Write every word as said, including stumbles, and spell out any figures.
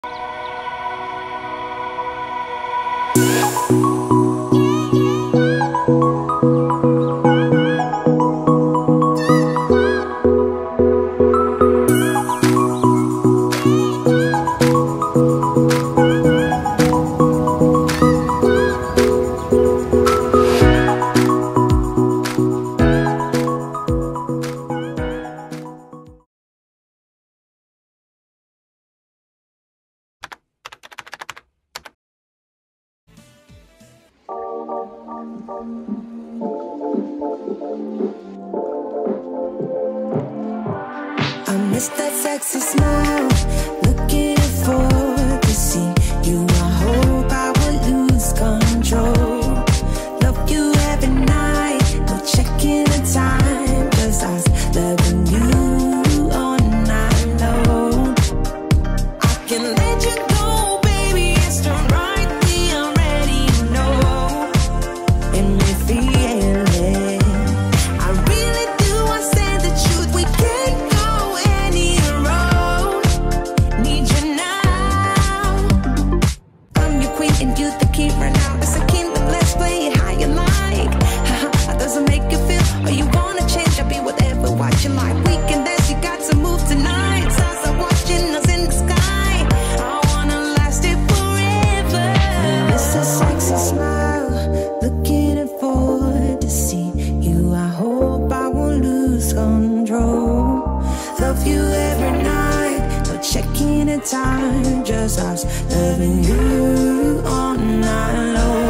I miss that sexy smile, looking forward to see you. I hope I will lose control. Love you every night, no checking the time, just us loving you all night long. I can let you go, baby, it's the right thing, I already know. And we feel it, I really do, I say the truth, we can't go any road. Need you now, I'm your queen and you the king right now. It's a kingdom, let's play it how you like. Haha, doesn't make you feel, or you wanna change, I'll be whatever, what you like. We can dance, you got to move tonight. Stars are watching us in the sky, I wanna last it forever. It's a sexy smile, looking forward to see you. I hope I won't lose control. Love you every night, no checking the time, just us loving you all night long.